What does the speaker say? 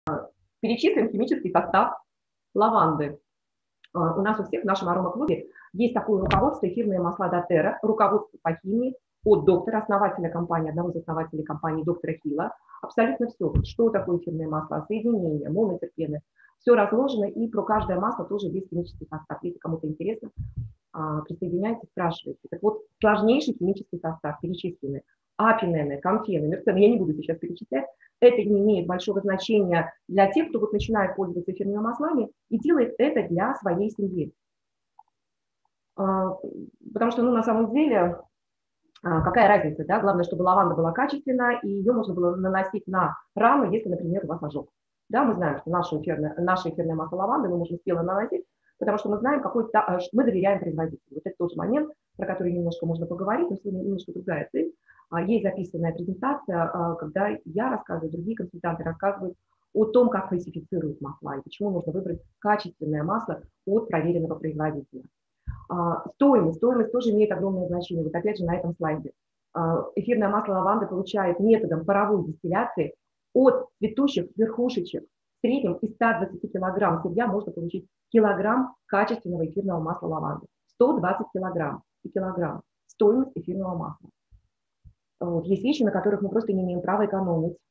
Перечислим химический состав лаванды. У нас у всех в нашем аромаклубе есть такое руководство «Эфирные масла доTERRA», руководство по химии от доктора, основателя компании, одного из основателей компании доктора Хилла. Абсолютно все, что такое эфирные масла, соединения, монотерпены, все разложено, и про каждое масло тоже есть химический состав. Если кому-то интересно, присоединяйтесь, спрашивайте. Так вот, сложнейший химический состав перечисленный. Апинены, камфены, мерцены, я не буду сейчас перечислять, это не имеет большого значения для тех, кто вот начинает пользоваться эфирными маслами и делает это для своей семьи. Потому что, ну, на самом деле, какая разница, да? Главное, чтобы лаванда была качественная, и ее можно было наносить на рану, если, например, у вас ожог. Да, мы знаем, что наше эфирное масло лаванды мы можем смело наносить, потому что мы знаем, мы доверяем производителю. Вот это тоже момент, про который немножко можно поговорить, но сегодня немножко другая цель. Есть записанная презентация, когда я рассказываю, другие консультанты рассказывают о том, как фальсифицируют масла и почему нужно выбрать качественное масло от проверенного производителя. Стоимость тоже имеет огромное значение. Вот опять же на этом слайде. Эфирное масло лаванды получает методом паровой дистилляции от цветущих верхушечек. В среднем из 120 килограмм сырья можно получить килограмм качественного эфирного масла лаванды. 120 килограмм и килограмм. Стоимость эфирного масла. Вот. Есть вещи, на которых мы просто не имеем права экономить.